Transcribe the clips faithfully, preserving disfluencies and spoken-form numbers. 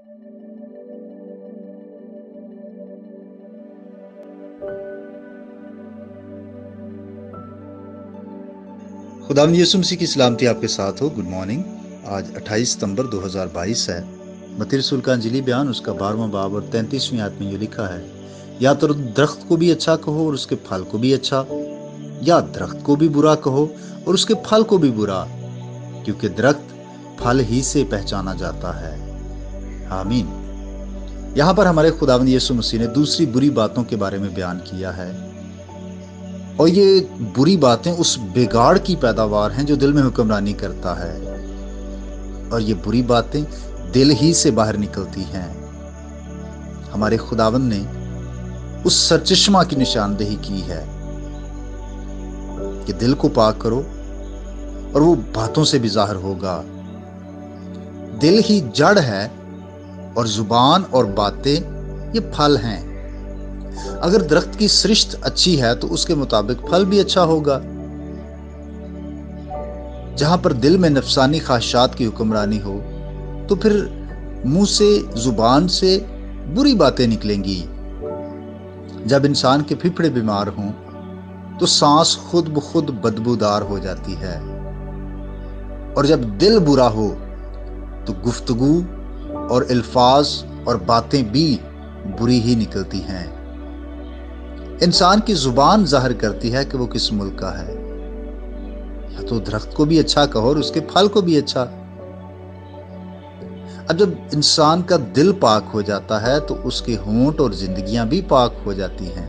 खुदावंद यीशु मसीह की सलामती आपके साथ हो। Good morning. आज अट्ठाईस सितंबर दो हज़ार बाईस है। मत्ती रसूल का अंजीली बयान उसका बारहवां बाब और तैंतीसवीं आयत में ये लिखा है, या तो दरख्त को भी अच्छा कहो और उसके फल को भी अच्छा, या दरख्त को भी बुरा कहो और उसके फल को भी बुरा, क्योंकि दरख्त फल ही से पहचाना जाता है। आमीन। यहाँ पर हमारे खुदावंद यीशु मसीह ने दूसरी बुरी बातों के बारे में बयान किया है, और ये बुरी बातें उस बिगाड़ की पैदावार हैं जो दिल में हुक्मरानी करता है, और ये बुरी बातें दिल ही से बाहर निकलती हैं। हमारे खुदावंद ने उस सरचश्मा की निशानदेही की है कि दिल को पाक करो और वो बातों से भी जाहिर होगा। दिल ही जड़ है और जुबान और बातें ये फल हैं। अगर दरख्त की सृष्ट अच्छी है तो उसके मुताबिक फल भी अच्छा होगा। जहां पर दिल में नफसानी ख्वाहिशात की हुक्मरानी हो तो फिर मुंह से, जुबान से बुरी बातें निकलेंगी। जब इंसान के फेफड़े बीमार हों तो सांस खुद ब खुद बदबूदार हो जाती है, और जब दिल बुरा हो तो गुफ्तगू और अल्फाज और बातें भी बुरी ही निकलती हैं। इंसान की जुबान जाहिर करती है कि वो किस मुल्क का है। या तो दरख्त को भी अच्छा कहो और उसके फल को भी अच्छा। अब जब इंसान का दिल पाक हो जाता है तो उसके होंठ और जिंदगियां भी पाक हो जाती हैं।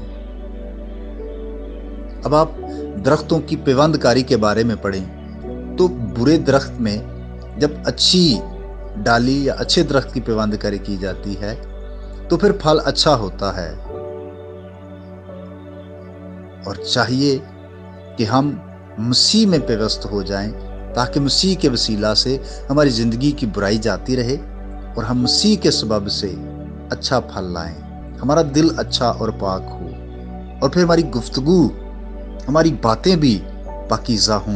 अब आप दरख्तों की पेवंदकारी के बारे में पढ़ें तो बुरे दरख्त में जब अच्छी डाली या अच्छे दरख्त की पेवंदकारी की जाती है तो फिर फल अच्छा होता है। और चाहिए कि हम मसीह में पेवस्त हो जाएं ताकि मसीह के वसीला से हमारी जिंदगी की बुराई जाती रहे और हम मसीह के सबब से अच्छा फल लाएं। हमारा दिल अच्छा और पाक हो, और फिर हमारी गुफ्तगू, हमारी बातें भी पाकीज़ा हों।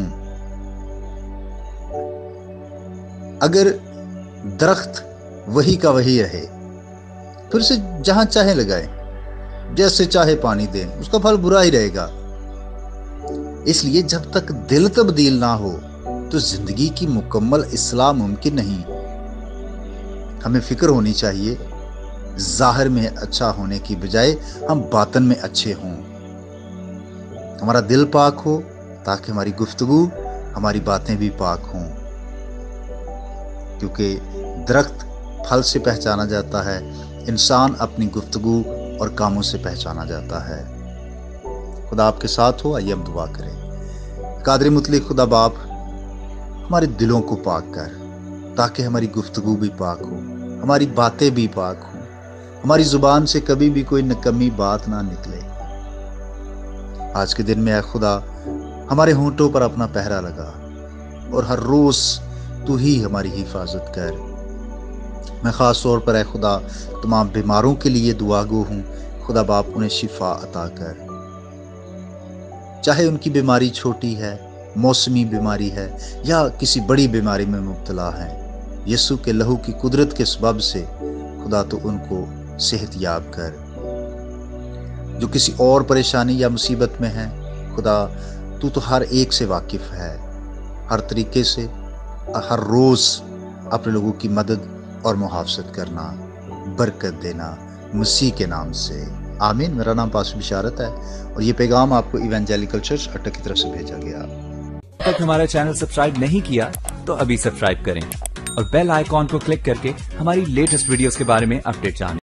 अगर दरख्त वही का वही रहे फिर से जहां चाहे लगाएं, जैसे चाहे पानी दें, उसका फल बुरा ही रहेगा। इसलिए जब तक दिल तब्दील ना हो तो जिंदगी की मुकम्मल इस्लाह मुमकिन नहीं। हमें फिक्र होनी चाहिए जाहिर में अच्छा होने की बजाय हम बातन में अच्छे हों। हमारा दिल पाक हो ताकि हमारी गुफ्तगू, हमारी बातें भी पाक हों, क्योंकि दरख्त फल से पहचाना जाता है, इंसान अपनी गुफ्तगू और कामों से पहचाना जाता है। खुदा आपके साथ हो। आइए हम दुआ करें। कादर मुतलक खुदा बाप, हमारे दिलों को पाक कर ताकि हमारी गुफ्तगू भी पाक हो, हमारी बातें भी पाक हो, हमारी जुबान से कभी भी कोई नकमी बात ना निकले। आज के दिन में ऐ खुदा हमारे होंठों पर अपना पहरा लगा, और हर रोज तू ही हमारी हिफाजत कर। मैं ख़ास तौर पर ऐ खुदा तमाम बीमारों के लिए दुआगो हूँ। खुदा बाप उन्हें शिफा अता कर, चाहे उनकी बीमारी छोटी है, मौसमी बीमारी है, या किसी बड़ी बीमारी में मुब्तला है। यीशु के लहू की कुदरत के सबब से खुदा तो उनको सेहतयाब कर। जो किसी और परेशानी या मुसीबत में है, खुदा तू तो हर एक से वाकिफ़ है। हर तरीके से हर रोज़ अपने लोगों की मदद और मुहाफ़ज़त करना, बरकत देना, मसीह के नाम से आमीन। मेरा नाम पास्टर बिशारत है, और ये पैगाम आपको इवेंजेलिकल चर्च अटक की तरफ से भेजा गया। तक हमारा चैनल सब्सक्राइब नहीं किया तो अभी सब्सक्राइब करें और बेल आइकॉन को क्लिक करके हमारी लेटेस्ट वीडियोस के बारे में अपडेट जानें।